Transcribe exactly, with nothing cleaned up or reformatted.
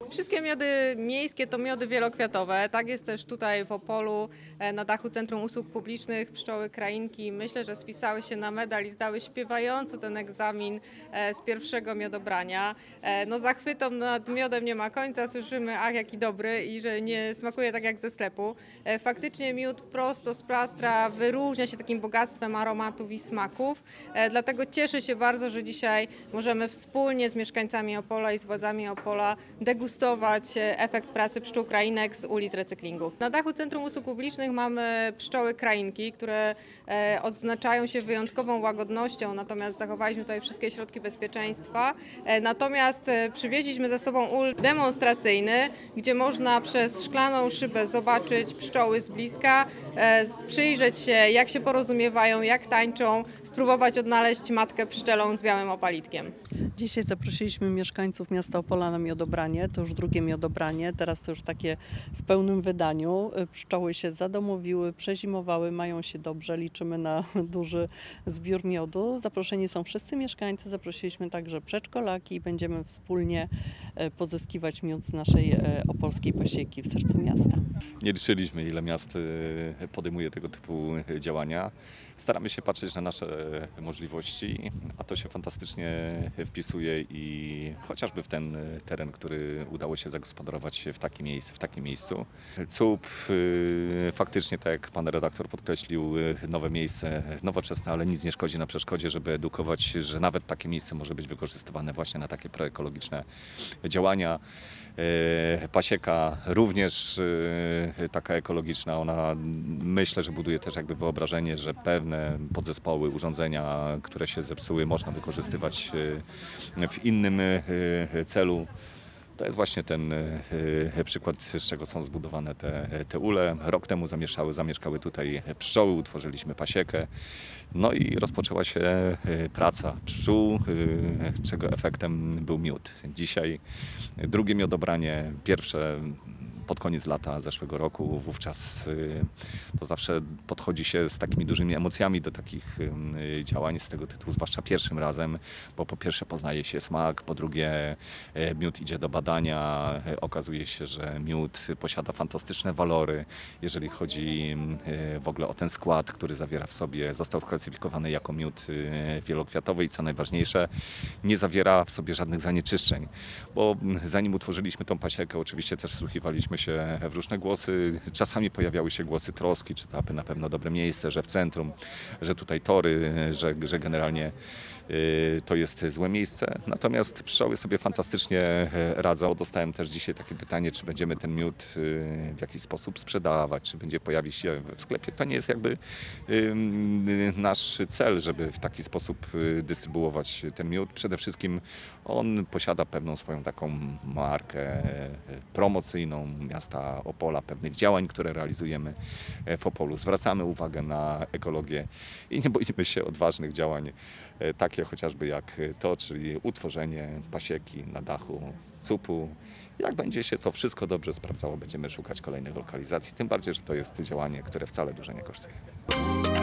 Wszystkie miody miejskie to miody wielokwiatowe. Tak jest też tutaj w Opolu na dachu Centrum Usług Publicznych pszczoły krainki. Myślę, że spisały się na medal i zdały śpiewająco ten egzamin z pierwszego miodobrania. No zachwytom nad miodem nie ma końca. Słyszymy, ach jaki dobry i że nie smakuje tak jak ze sklepu. Faktycznie miód prosto z plastra wyróżnia się takim bogactwem aromatów i smaków. Dlatego cieszę się bardzo, że dzisiaj możemy wspólnie z mieszkańcami Opola i z władzami Opola degustować efekt pracy pszczół krainek z uli z recyklingu. Na dachu Centrum Usług Publicznych mamy pszczoły krainki, które odznaczają się wyjątkową łagodnością, natomiast zachowaliśmy tutaj wszystkie środki bezpieczeństwa. Natomiast przywieźliśmy ze sobą ul demonstracyjny, gdzie można przez szklaną szybę zobaczyć pszczoły z bliska, przyjrzeć się, jak się porozumiewają, jak tańczą, spróbować odnaleźć matkę pszczelą z białym opalitkiem. Dzisiaj zaprosiliśmy mieszkańców miasta Opola na miodobranie. To już drugie miodobranie, teraz to już takie w pełnym wydaniu. Pszczoły się zadomowiły, przezimowały, mają się dobrze, liczymy na duży zbiór miodu. Zaproszeni są wszyscy mieszkańcy, zaprosiliśmy także przedszkolaki i będziemy wspólnie pozyskiwać miód z naszej opolskiej pasieki w sercu miasta. Nie liczyliśmy, ile miast podejmuje tego typu działania. Staramy się patrzeć na nasze możliwości, a to się fantastycznie wpisuje i chociażby w ten teren, który udało się zagospodarować w takim miejscu. W takim miejscu. C U P faktycznie, tak jak pan redaktor podkreślił, nowe miejsce, nowoczesne, ale nic nie szkodzi na przeszkodzie, żeby edukować, że nawet takie miejsce może być wykorzystywane właśnie na takie proekologiczne działania. Pasieka również taka ekologiczna, ona myślę, że buduje też jakby wyobrażenie, że pewne podzespoły, urządzenia, które się zepsuły, można wykorzystywać w innym celu. To jest właśnie ten przykład, z czego są zbudowane te, te ule. Rok temu zamieszkały, zamieszkały tutaj pszczoły, utworzyliśmy pasiekę. No i rozpoczęła się praca pszczół, czego efektem był miód. Dzisiaj drugie miodobranie, pierwsze pod koniec lata zeszłego roku. Wówczas to zawsze podchodzi się z takimi dużymi emocjami do takich działań z tego tytułu, zwłaszcza pierwszym razem, bo po pierwsze poznaje się smak, po drugie miód idzie do badania. Okazuje się, że miód posiada fantastyczne walory, jeżeli chodzi w ogóle o ten skład, który zawiera w sobie, został sklasyfikowany jako miód wielokwiatowy i co najważniejsze, nie zawiera w sobie żadnych zanieczyszczeń, bo zanim utworzyliśmy tą pasiekę, oczywiście też wsłuchiwaliśmy się w różne głosy. Czasami pojawiały się głosy troski, czy to na pewno dobre miejsce, że w centrum, że tutaj tory, że, że generalnie to jest złe miejsce. Natomiast pszczoły sobie fantastycznie radzą. Dostałem też dzisiaj takie pytanie, czy będziemy ten miód w jakiś sposób sprzedawać, czy będzie pojawić się w sklepie. To nie jest jakby nasz cel, żeby w taki sposób dystrybuować ten miód. Przede wszystkim on posiada pewną swoją taką markę promocyjną miasta Opola, pewnych działań, które realizujemy w Opolu. Zwracamy uwagę na ekologię i nie boimy się odważnych działań, takie chociażby jak to, czyli utworzenie pasieki na dachu C U P-u. Jak będzie się to wszystko dobrze sprawdzało, będziemy szukać kolejnych lokalizacji, tym bardziej, że to jest działanie, które wcale dużo nie kosztuje.